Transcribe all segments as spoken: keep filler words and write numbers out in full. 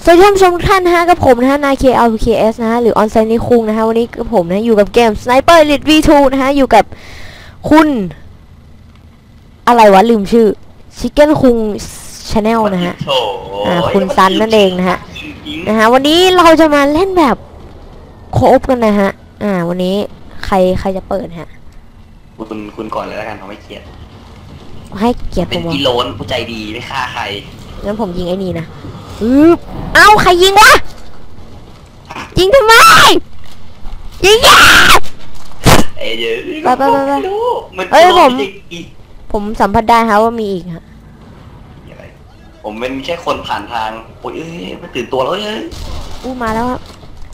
สวัสดีท่านผู้ชมทุกท่านนะฮะกับผมนะฮะนายเค แอล พี เค เอส นะฮะหรือออนไซนิคุงนะฮะวันนี้กับผมนะอยู่กับเกม Sniper Elite วี ทู นะฮะอยู่กับคุณอะไรวะลืมชื่อ Chicken คุง Channel นะฮะอ่าคุณซันนั่นเองนะฮะนะฮะวันนี้เราจะมาเล่นแบบโคฟกันนะฮะอ่าวันนี้ใครใครจะเปิดฮะคุณคุณก่อนเลยแล้วกันเขาไม่เกลียดให้เกียรติผเป็นมพี่โลนผู้ใจดีไม่ฆ่าใครงั้นผมยิงไอ้นี่นะอือเอ้าใครยิงวะยิงทำไมยิงยาเอ้ยเดี๋ยวไปไปไปไปมันเอ้ยผมไม่อีกผมสัมผัสได้ฮะว่ามีอีกฮะอะไรผมเป็นแค่คนผ่านทางโอ้ยเอ้ยมันตื่นตัวแล้วเอ้ยอู้มาแล้วครับ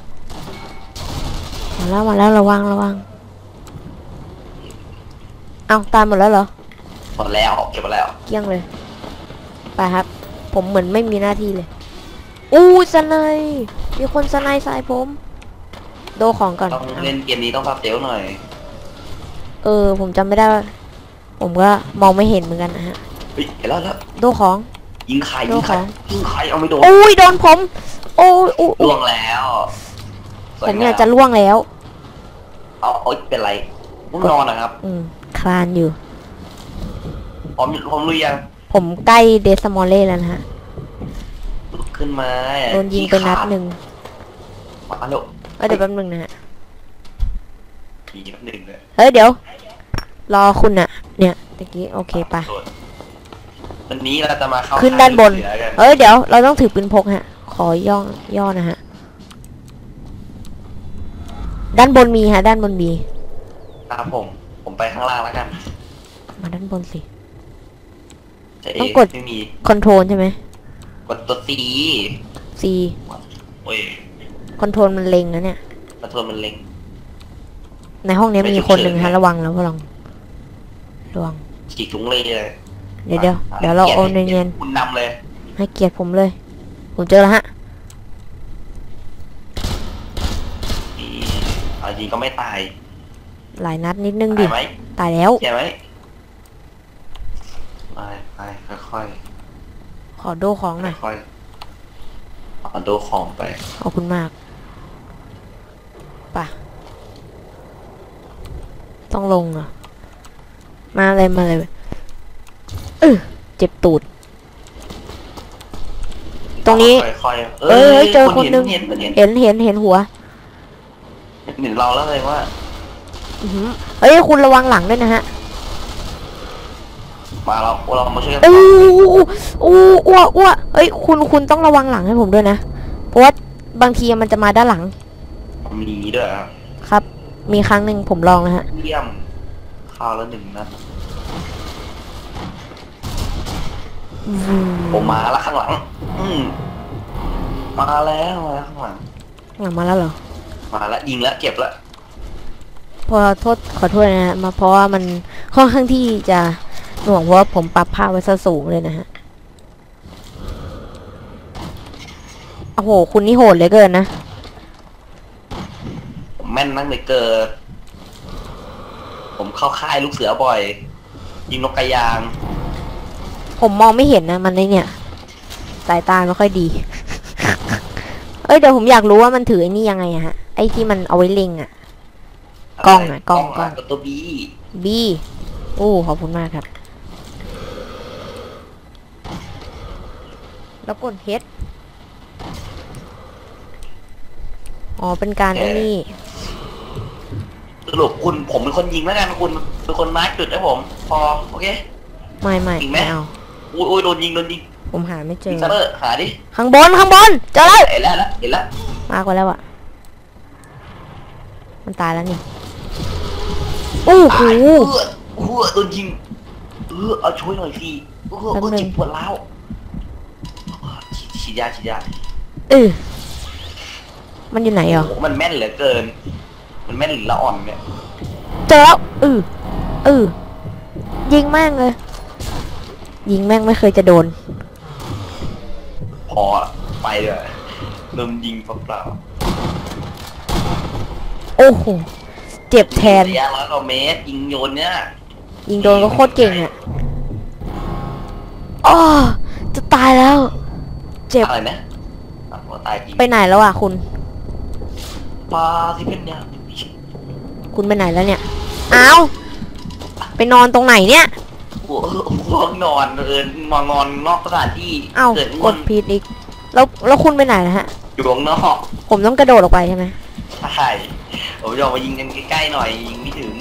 มาแล้วมาแล้วระวังระวังเอาตามหมดแล้วเหรอหมดแล้วเก็บหมดแล้วเกลี้ยงเลยไปครับผมเหมือนไม่มีหน้าที่เลยอู้สไนป์มีคนสไนป์ใส่ผมโดของก่อนต้องเล่นเกมนี้ต้องพับเซลหน่อยเออผมจำไม่ได้ผมก็มองไม่เห็นเหมือนกันนะฮะเฮ้ยเห็นแล้วแล้วโดของยิงใครยิงใครยิงใครเอาไม่โดนอุ้ยโดนผมโอ้ยอู้ล่วงแล้วผมเนี่ยจะล่วงแล้วเอาเอาเป็นไรผมนอนนะครับอืมคลานอยู่ผมผมรู้ยังผมใกล้เดสมอลเล่แล้วนะฮะขึ้นมาโดนยิงไปนัดหนึ่งมาแล้วเดี๋ยวแป๊บนึงนะฮะยิงแป๊บนึงเลยเฮ้ยเดี๋ยวรอคุณน่ะเนี่ยตะกี้โอเคปะวันนี้เราจะมาเข้าขึ้นด้านบนเฮ้ยเดี๋ยวเราต้องถือปืนพกฮะขอย่อย่อนะฮะด้านบนมีฮะด้านบนมีครับผมผมไปข้างล่างแล้วกันมาด้านบนสิต้องกดคอนโทรลใช่ไหมกดตัว C C โอ้ยคอนโทรลมันเล็งนะเนี่ยคอนโทรลมันเล็งในห้องนี้มีคนหนึ่งฮะระวังแล้วพลังระวังฉีกถุงเลยเลยเดี๋ยวเดี๋ยวเดี๋ยวเราโอนเงินคุณนำเลยให้เกียรติผมเลยผมเจอแล้วฮะเอาจริงก็ไม่ตายหลายนัดนิดนึงดิตายแล้วใช่ไหมไปไปค่อยๆขอโดของหน่อยค่อยขอโดของไปขอบคุณมากป่ะต้องลงอ่ะมาเลยมาเลยเออเจ็บตูดตรงนี้เอ้ยเจอคนนึงเห็นเห็นเห็นเห็นหัวเห็นเราแล้วเลยว่าเฮ้ยคุณระวังหลังด้วยนะฮะมาเราเรามาช่วยกันอู้อู้อ้วอ้วเอ้ยคุณคุณต้องระวังหลังให้ผมด้วยนะเพราะว่าบางทีมันจะมาด้านหลังมีด้วยครับครับมีครั้งหนึ่งผมลองนะฮะเยี่ยมข้าวแล้วหนึ่งนัดผมมาแล้วข้างหลังอืมมาแล้วมาแล้วข้างหลังหลังมาแล้วเหรอมาแล้วยิงแล้วเก็บแล้วพอโทษขอโทษนะฮะมาเพราะว่ามันค่อนข้างที่จะหน่วงเพราะว่าผมปรับภาพไว้ซะสูงเลยนะฮะโอ้โหคุณนี่โหดเลยเกินนะผมแม่นนั่งเลยเกิดผมเข้าค่ายลูกเสือบ่อยยิงนกกระยางผมมองไม่เห็นนะมันในเนี่ยสายตาไม่ค่อยดี เอ้ยเดี๋ยวผมอยากรู้ว่ามันถือไอ้นี่ยังไงอะฮะไอ้ที่มันเอาไว้เล็งอะกล้องอะกล้องกล้องตัวบีบีโอ้ขอบคุณมากครับแล้วกดเฮดอ๋อเป็นการไอ้นี่สรุปคุณผมเป็นคนยิงแล้วกันคุณเป็นคนมาร์คจุดให้ผมพอโอเคไม่ไม่ไม่เอาอุ้ยอุ้ยโดนยิงโดนยิงผมหาไม่เจอหาดิข้างบนข้างบนเจอแล้วเห็นแล้วเห็นแล้วมากกว่าแล้วอะมันตายแล้วนี่โอ้โหหัวโดนยิงเออเอาช่วยหน่อยสิเออเจ็บปวดแล้วฉีดยาฉีดยาเออมันอยู่ไหนอ่ะมันแม่นเหลือเกินมันแม่นหรือละอ่อนเนี่ยเจอแล้วเออเออยิงแม่งเลยยิงแม่งไม่เคยจะโดนพอไปเลยเริ่มยิงเปล่าโอ้โหเจ็บแทนระยะร้อยกว่าเมตรยิงโยนเนี่ยยิงโดนก็โคตรเก่งอ่ะอ๋อจะตายแล้วเจ็บอะไรนะอ่ะหัวตายจริงไปไหนแล้วอ่ะคุณปลาที่เป็นเนี่ยคุณไปไหนแล้วเนี่ยอ้าวไปนอนตรงไหนเนี่ยหัวหัวนอนเอินมานอนนอกสถานที่เอ้าเกิดกดผิดอีกแล้วแล้วคุณไปไหนนะฮะอยู่ข้างนอกผมต้องกระโดดออกไปใช่ไหมใช่ผมจะออกมายิงกันใกล้ๆหน่อยยิงไม่ถึง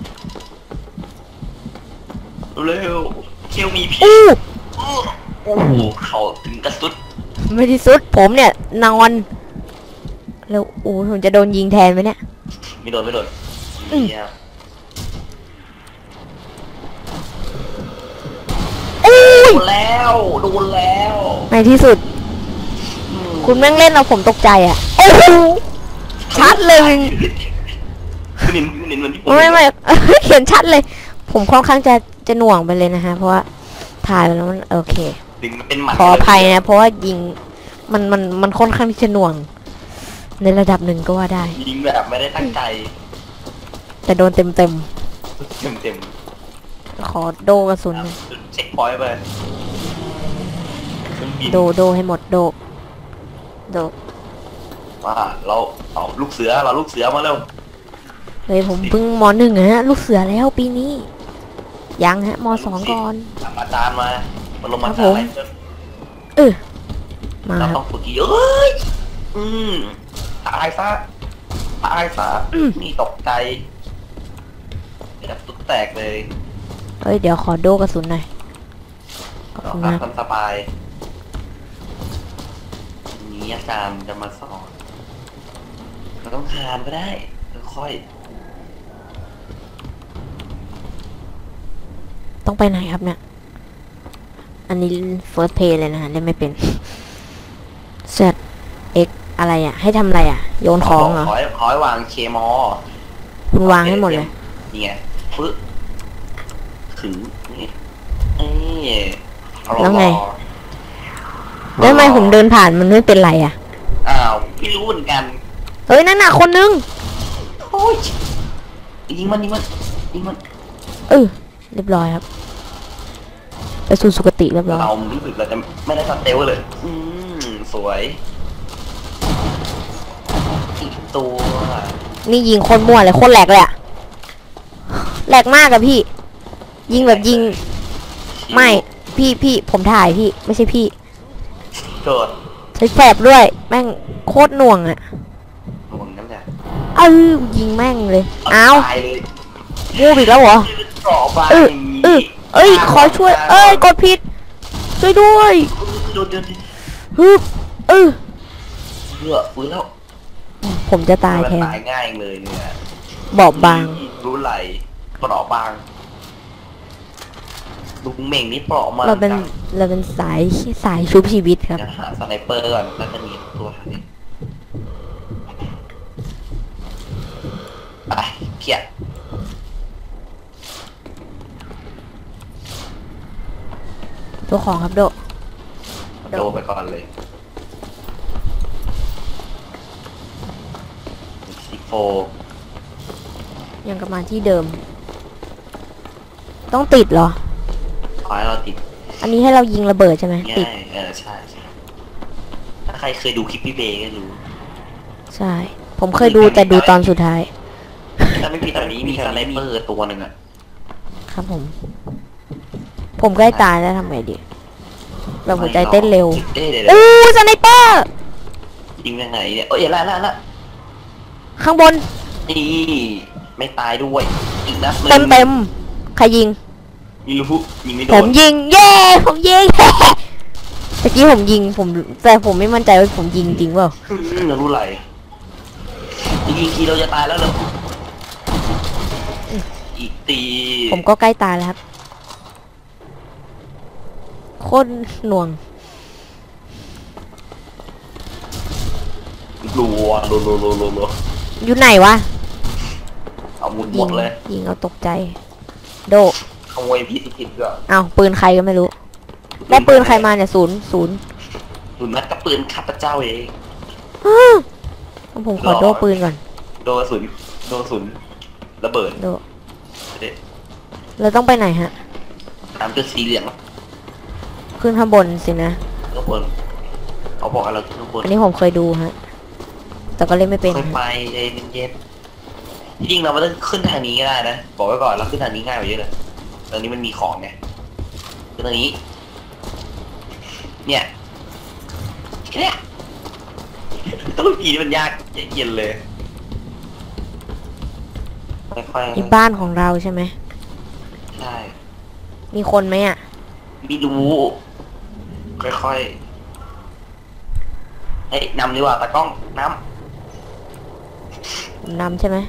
เร็วเคียวมีพิษอู้โอ้โหเขาถึงกระสุดไม่ที่สุดผมเนี่ยนอนแล้วโอ้ผมจะโดนยิงแทนไหมเนี่ยไม่โดนไม่โดนอืมเยี่ยมอู้โดยนแล้วโดนแล้วในที่สุดอืมคุณแม่งเล่นเอาผมตกใจอ่ะโอ้โหชัดเลยมึงคือนินคือนินมันที่ผมไม่ไม่ เขียนชัดเลย ผมค่อนข้างจะจะหน่วงไปเลยนะฮะเพราะว่าถ่ายไปแล้วมันโอเคดึงมันเป็นหมัดขออภัยนะเพราะว่ายิงมันมันมันค่อนข้างที่จะหน่วง ในระดับหนึ่งก็ว่าได้ยิงแบบไม่ได้ตั้งใจแต่โดนเต็มเต็มเต็มเต็มๆขอโดกระสุนหน่อยเช็คพอยต์ไปเครื่องบินโดโดให้หมดโดโดว่าเราเอาลูกเสือเราลูกเสือมาเร็วเฮ้ยผมเพิ่งมหนึ่งอะฮะลูกเสือแล้วปีนี้ ยังฮะมสองก่อนทำอาจารย์มามาลงมาครับจาผรมย์อะไรเพิ่มเออมาเราครัต้อบ งฝึกอีกเอ้ยอืมตายซะตายซะอืมนี่ตกใจแบบตุ๊กแตกเลยเฮ้ยเดี๋ยวขอโดกระสุนหน่อยขอบเราคุณพักมากทำสบายนี้อาจารย์จะมาสอนเราต้องทานก็ได้ค่อยต้องไปไหนครับเนี่ยอันนี้ first play เลยนะฮะเล่นไม่เป็น Z X อะไรอ่ะ ให้ทำอะไรอ่ะ โยนๆของเหรอขอให้ขอให้วางเคมอคุณวางให้หมดเลยนี่ไงปึ๊บถึงนี่นี่เอาแล้วไงรอแล้วทำไมผมเดินผ่านมันไม่เป็นไรอ่ะอ้าวไม่รู้เหมือนกันเฮ้ยนั่นน่ะคนนึงโอ้ยยิงมันยิงมันยิงมันเออเรียบร้อยครับไปสู่สุคติเรียบร้อยเรารู้สึกเราจะไม่ได้สเตลเลย อืมสวยอีกตัวนี่ยิงคนมั่วเลยโคนแหลกเลยอะแหลกมากอะพี่ ยิงแบบยิง ไม่พี่พี่ผมถ่ายพี่ ไม่ใช่พี่เกิดใช้แฝบด้วย แม่งโคตรหน่วงอะหน่วงน้ำใจเออยิงแม่งเลยอ้าวตายเลยมูบอีกแล้วเหรอเกราะบางเอออย่างนี้เออเอ้ยขอช่วย เอ้ยกดผิดช่วยด้วยโดนโดนฮึบเออเบื่อฟื้นแล้วผมจะตายแทนตายง่ายเลยเนี่ยบอบบางรู้ไหลเปราะบางลุงเหม่งนี่เปราะมากเราเป็นจังเราเป็นสายสายชุบชีวิตครับเดี๋ยวหาสไนเปอร์ก่อนน่าจะมีตัวนี้ไปเกียดตัวของครับโดโดไปก่อนเลยซิโฟยังกลับมาที่เดิม ต้องติดเหรอขอให้เราติดอันนี้ให้เรายิงระเบิดใช่ไหมติดง่ายเออใช่ใช่ถ้าใครเคยดูคลิปพี่เบย์ก็รู้ใช่ ผมเคยดูแต่ดูตอนสุดท้ายถ้าไม่ผิดตอนนี้มีสไนเปอร์ตัวหนึ่งอะครับผม ผมใกล้ตายแล้วทำไงดีแบบหัวใจเต้นเร็วเอ๊ะเดี๋ยวอู้สไนเปอร์ยิงยังไงเนี่ยเอ้ยละละละข้างบนนี่ไม่ตายด้วยอีกนัดหนึ่งเต็มเต็มใครยิงยิงลูกยิงไม่โดผมนยิง เย้ ผมยิง เมื่อกี้ผมยิง ผมแต่ผมไม่มั่นใจว่าผมยิงจริงเปล่าอืมเรารู้ไรยิงทีเราจะตายแล้วเหรออีกตีผมก็ใกล้ตายแล้วครับ โคตรหน่วงรัวรัวรัวรัวรัวรัวอยู่ไหนวะเอาหมุดหมยิดเลยยิงเอาตกใจ โดขโมยพีสิทิพก็เอาปืนใครก็ไม่รู้ ได้ปืนใครมาเนี่ยศูนย์ศูนย์สุนัขกับปืนข้าพเจ้าเองอ้าวผมขอโดปืนก่อนโดนกระสุนโดนกระสุนระเบิดโดเด็ดเราต้องไปไหนฮะตามจุดสีเหลืองขึ้นข้างบนสินะข้างบนเขาบอกให้เราขึ้นข้างบนอันนี้ผมเคยดูฮะ แต่ก็เล่นไม่เป็นค่อยไปใจเย็นๆที่จริงเราไม่ต้องขึ้นทางนี้ก็ได้นะบอกไว้ก่อนเราขึ้นทางนี้ง่ายกว่าเยอะเลยตรงนี้มันมีของไงขึ้นทางนี้ เนี่ยเนี่ยต้องปีนี่มันยากเย็นเลยค่อยๆนี่บ้านของเราใช่ไหมใช่มีคนไหมอ่ะไม่รู้ค่อยๆเฮ้ยนำดีกว่าตากล้องนผมนำใช่ไหม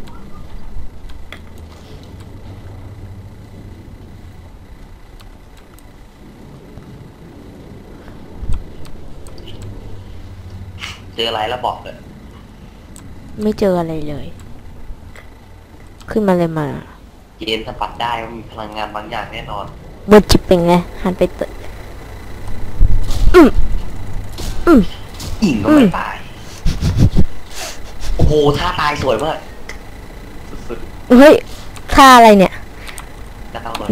ำเจออะไรแล้วบอกเลยไม่เจออะไรเลย ขึ้นมาเลยมาเย็นสัมผัสได้ว่ามีพลังงานบางอย่างแน่นอนเบิร์ดชิปเป็นไง หันไปเตะอืมอืมอิงก็ไม่ตาย โอ้โหท่าตายสวยมากสุดเฮ้ยค่าอะไรเนี่ยๆจะเอาเลยโด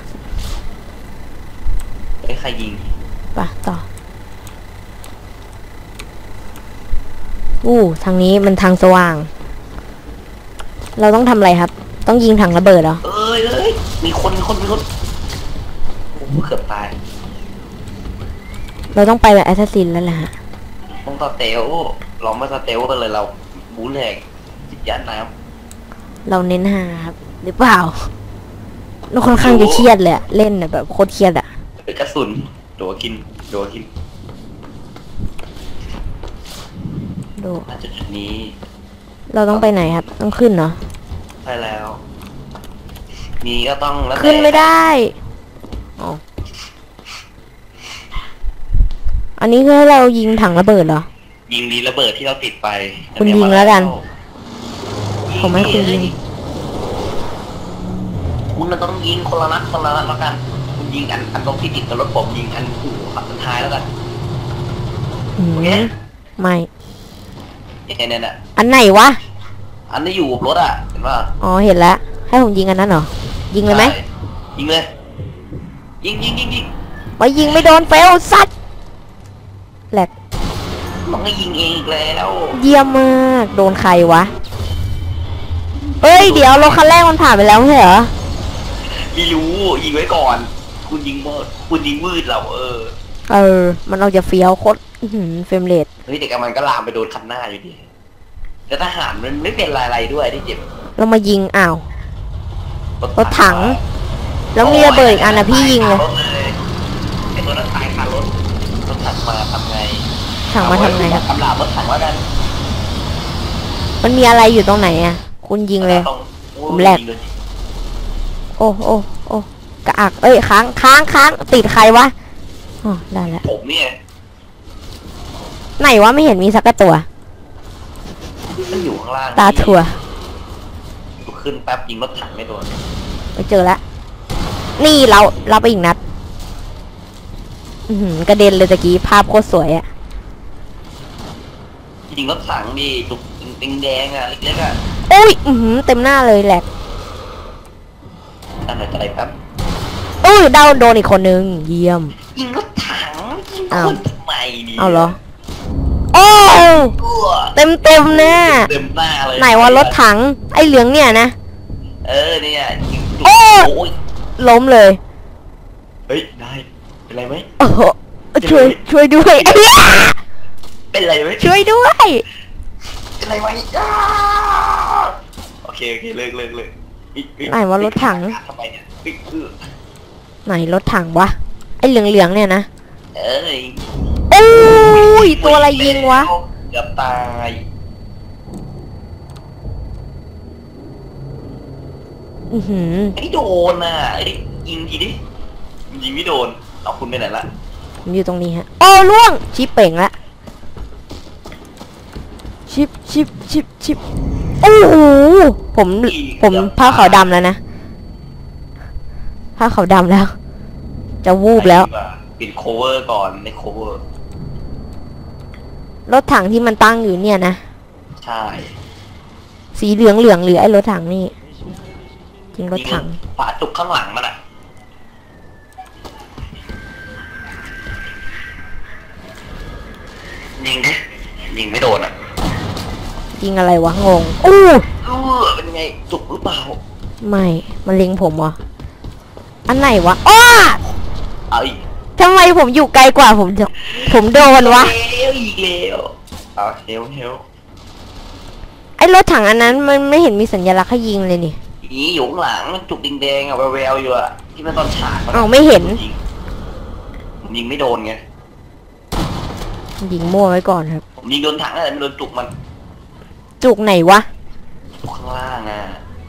เฮ้ยใครยิงป่ะต่อ อู้ทางนี้มันทางสว่าง เราต้องทำอะไรครับ ต้องยิงถังระเบิดเหรอเอ้ยเอ้ยมีคนมีคนมีคนโอ้โหเกือบตายเราต้องไปแบบแอสซัสซินแล้วแหละฮะต้องสเตลเราไม่สเตลกันเลยเราบูนแหกจิตยันน้เราเน้นหาครับ หรือเปล่าเราค่อนข้างจะเครียดเลยอะเล่นอะแบบโคตรเครียดอะำเป็นกระสุนโดดกินโดดกินดูณจุดนี้เราต้องไปไหนครับ ต้องขึ้นเนาะใช่แล้ว มีก็ต้องแล้วแต่ขึ้นไม่ได้อ๋ออันนี้คือให้เรายิงถังระเบิดเหรอยิงดีระเบิดที่เราติดไปคุณยิงแล้วกัน ผมให้คุณยิงคุณน่ะต้องยิงคนละนัดคนละนัดแล้วกัน คุณยิงอันอันตรงที่ติดกับรถผมยิงอันหูขับอันท้ายแล้วกันอืมโอเคไม่ยังไงเนี่ยน่ะอันไหนวะอันที่อยู่กับรถอ่ะเห็นป่ะอ๋อเห็นแล้ว ให้ผมยิงอันนั้นเหรอ ยิงเลยไหมใช่ยิงเลย ยิงยิงยิงยิงไปยิงไม่โดนเฟลสัตว์แหลกต้องให้ยิงเองอีกแล้วเยี่ยมมาก โดนใครวะ เอ้ย เดี๋ยวรถคันแรกมันผ่านไปแล้วไม่ใช่เหรอไม่รู้ยิงไว้ก่อน คุณยิงเมื่อคุณยิงวืดเราเออเออ มันเอาจะเฟี้ยวโคตรอื้อหือเฟรมเรทเฮ้ยแต่กมันก็ลามไปโดนคันหน้าอยู่ดีแต่ทหารมันไม่เป็นอะไรๆด้วยที่เจ็บเรามายิงอ้าว รถถัง แล้วมีระเบิดอีกอันนะพี่ยิงเลยรถเลยไอ้ตัวนั้นตายคารถรถถังมาทำไงถังมาทำไงครับทำลาบรถถังแล้วกันมันมีอะไรอยู่ตรงไหนอ่ะ คุณยิงเลยต้องผมแหลกยิงเลยโอ้โอ้โอ้กระอัก เอ้ย ค้าง ค้าง ค้าง ติดใครวะ อ๋อ ได้แล้วผมเนี่ยไหนวะไม่เห็นมีสักกระตัวมันอยู่ข้างล่างตาถั่วขึ้นแป๊บยิงรถถังไม่โดนไปเจอแล้ว นี่เราเราไปอีกนัด อือหือกระเด็นเลยตะกี้ภาพโคตรสวยอะยิงรถถังดิจุกแดงๆอ่ะเล็กๆอ่ะโอ้ย อือหือเต็มหน้าเลยแหลกตั้งใจแป๊บอุ้ยเดาโดนอีกคนนึง เยี่ยมยิงรถถังยิงอ้าวคนทำไมเนี่ยเอาเหรอ โอ้ตัวเต็มเต็มๆหน้าเต็มหน้าเลยไหนว่ารถถัง ไอ้เหลืองเนี่ยนะเออเนี่ยยิงโอ้โอ้ยล้มเลยเฮ้ยได้เป็นไรไหมโอ้โหช่วยช่วยด้วยไอ้เหี้ยเป็นไรไหมช่วยด้วยเป็นไรไหมอ้าโอเคโอเคเลิกเลิกเลิกอีกอีกไหนว่ารถถังทำไมเนี่ยอีกเออไหนรถถังวะ ไอ้เหลืองเหลืองๆเนี่ยนะเอ้ยโอ้ยตัวอะไรยิงวะเกือบตายอือหือไอ้โดนน่ะไอ้ยิงทีดิยิงไม่โดนเอาคุณไปไหนละผมอยู่ตรงนี้ฮะ โอ้ล่วง ชิปเป่งละชิปชิปชิปชิปโอ้โหผมผมผ้าขาวดำแล้วนะผ้าขาวดำแล้ว จะวูบแล้วปิดโคเวอร์ก่อนในโคเวอร์รถถังที่มันตั้งอยู่เนี่ยนะใช่สีเหลืองเหลืองหรือไอ้รถถังนี่จริงรถถังฝาจุกข้างหลังมันอ่ะยิงไม่โดนอ่ะยิงอะไรวะงงอู้เออเป็นไงจุกหรือเปล่าไม่มันเล็งผมเหรออันไหนวะอ้อเอาอีกทำไมผมอยู่ไกลกว่าผมจะผมโดนวะเฮลอีกแล้วเอาเฮลเฮลไอ้รถถังอันนั้นมันไม่เห็นมีสัญลักษณ์ให้ยิงเลยนี่นี่อยู่ข้างหลังมันจุกแดงๆอ่ะแววๆอยู่อ่ะที่มันตอนฉากอ้าวไม่เห็นยิงผมยิงไม่โดนไงยิงมั่วไว้ก่อนครับผมยิงโดนถังแต่ไม่โดนจุกมันจุกไหนวะจุกข้างล่างอ่ะ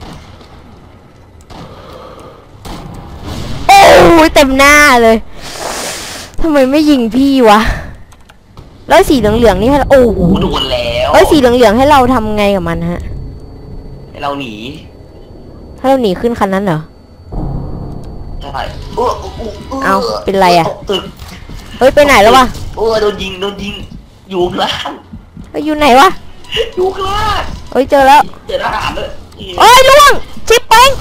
โอ้ยเต็มหน้าเลยทำไมไม่ยิงพี่วะแล้วสีเหลืองๆนี่ให้เราโอ้โหกูโดนแล้วเอ้ยสีเหลืองๆให้เราทำไงกับมันฮะให้เราหนีให้เราหนีขึ้นคันนั้นเหรอใช่เออเออเออเอาเป็นไรอะตกตึกเฮ้ยไปไหนแล้ววะเออโดนยิงโดนยิงอยู่ข้างล่างเฮ้ยอยู่ไหนวะอยู่ข้างล่างเฮ้ยเจอแล้วเจอทหารด้วยเอ้ยล่วงชิปเป้ง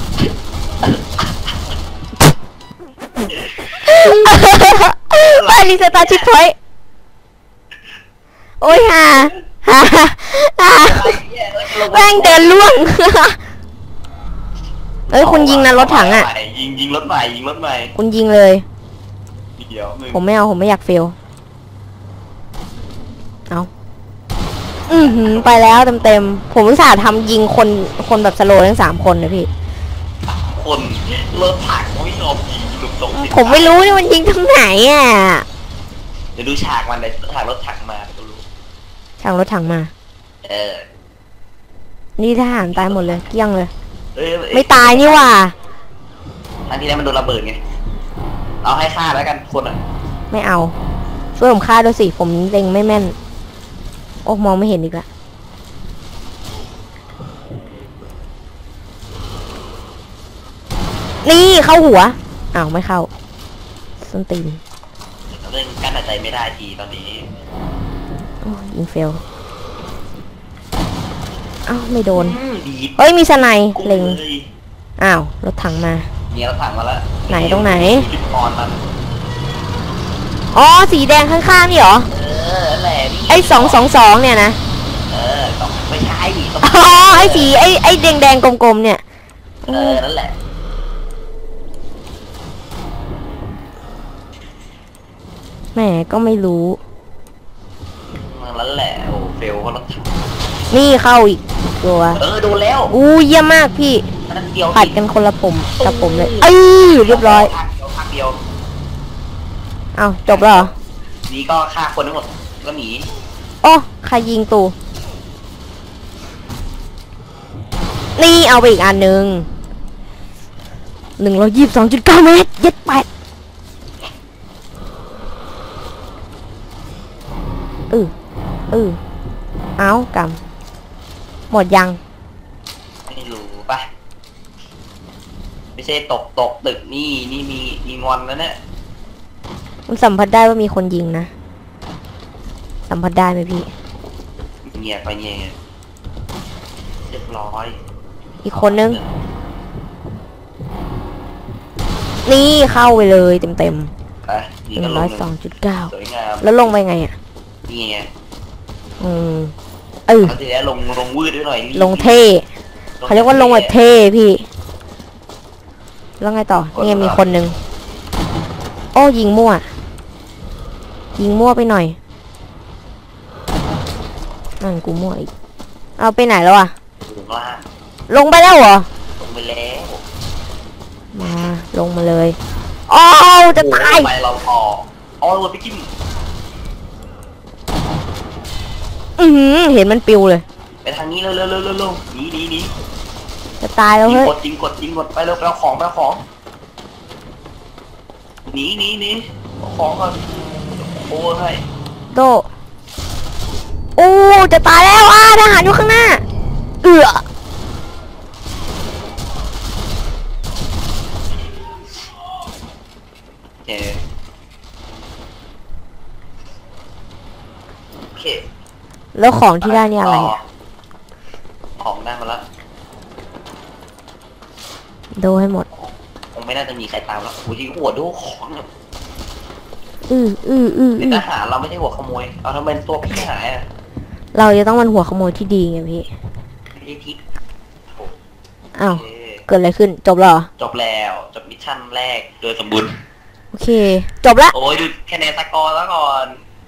ไปรีสตาร์ทชิปพอยต์โอ้ยฮ่าฮ่าฮ่าแม่งเดินล่วง เอ้ยคุณยิงนะรถถังอ่ะยิงยิงรถใหม่ยิงรถใหม่คุณยิงเลยเดี๋ยวงผมไม่เอาผมไม่อยากเฟล เอาอือหือไปแล้วเต็มๆผมอุตส่าห์ทำยิงคนคนแบบสโลว์ทั้งสามคนนะพี่คนรถถังไม่ยอมยิงหลุดตรงสิผมไม่รู้นี่มันยิงทางไหนอ่ะเดี๋ยวดูฉากมันเลยฉากรถถังมาก็รู้ทางรถถังมาเออนี่ทหารตายหมดเลยเกลี้ยงเลยเอ้ยไม่ตายนี่หว่าอันที่แล้วมันโดนระเบิดไงเอาให้ฆ่าแล้วกันคนอ่ะไม่เอาช่วยผมฆ่าด้วยสิผมเล็งไม่แม่น โอ้มองไม่เห็นอีกละนี่เข้าหัวอ้าวไม่เข้าส้นตีนเรื่องกั้นหายใจไม่ได้ทีตอนนี้โอ้ยิงเฟลอ้าวไม่โดนอืมดีดเฮ้ยมีสไนป์กุ้เล็งเลยอ้าวรถถังมาเนี่ยรถถังมาแล้วไหนตรงไหนจุดอ่อนมันอ๋อสีแดงข้างๆนี่เหรอเออนั่นแหละนี่ไอ้สองสองสองเนี่ยนะเออต้องไม่ใช่ต้องอ๋อไอ้สีไอ้ไอ้แดงแดงๆกลมๆเนี่ยเออนั่นแหละแหมก็ไม่รู้นั่นแหละโอ้เฟลเพราะรถถังนี่เข้าอีกตัวเออโดนแล้วอู้เยี่ยมมากพี่นั่นเดียวผัดกันคนละปุ่มกับผมเลยเอ้ยเรียบร้อยภาคเดียวภาคเดียวเอาจบแล้วเหรอนี่ก็ฆ่าคนทั้งหมดก็หนีโอ้ใครยิงตูนี่เอาไปอีกอันหนึ่งหนึ่งร้อยยี่สิบสองจุดเก้าเมตรเย็ดแปดเออเออเอากำหมดยังไม่รู้ปะไม่ใช่ตกตกตึกนี่นี่มีมีงอนแล้วเนี่ยมันสัมผัสได้ว่ามีคนยิงนะ สัมผัสได้ไหมพี่เงียบไปเงียบเรียบร้อยอีกคนนึง นี่เข้าไปเลยเต็มเต็มไปนี่หก็นึ่งลร้อง ยสองจุดเก้าสวยงามแล้วลงไปไงอ่ะนี่ไงอืมเออเขาจะได้ลงลงวืดด้วยหน่อยลงเท่เขาเรียกว่าลงแบบเท่พี่ แล้วไงต่อนี่มีคนนึง โอ้ยิงมั่ว ยิงมั่วไปหน่อยนั่นกูมั่วอีก เอาไปไหนแล้วอ่ะลงล่างลงไปแล้วเหรอลงไปแล้วมาลงมาเลยอ้าวจะตายไปเราพออ๋อเราไปจิ้มอือหือเห็นมันปิวเลยไปทางนี้เร็วเร็วเร็วเร็วเร็วหนีหนีหนีจะตายแล้วยิงเฮ้ยกดยิงกดยิงกดไปเร็วไปเอาของไปเอาของหนีหนีหนีเอาของก่อนโอ้ให้โดโอ้จะตายแล้วอ่าทหารอยู่ข้างหน้า เอือโอเคโอเคแล้วของที่ได้เนี่ยอะไรอะของได้มาแล้วโดให้หมดคงไม่น่าจะมีใครตามแล้วโอ้ยหัวดูของเนี่ยอืออืออือเป็อืนอทหารเราไม่ใช่หัวขโมยเอาทำไมตัวพี่หายอ่ะเราจะต้องเป็นหัวขโมยที่ดีไงพี่ไม่ได้ทิปอ้าวโอเคเกิดอะไรขึ้น จบแล้วเหรอจบแล้วจบมิชชั่นแรกโดยสมบูรณ์โอเค จบละโอ้ยดูคะแนนสกอร์แล้วก่อน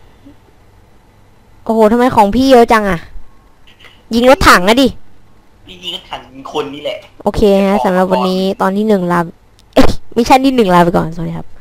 โอ้โหทำไมของพี่เยอะจังอะยิงรถถังอะดิพี่ยิงก็ทันคนนี่แหละโอเคฮะสำหรับวันนี้ตอนที่หนึ่งลาเอ๊ะมิชชั่นที่หนึ่งลาไปก่อน สวัสดีครับ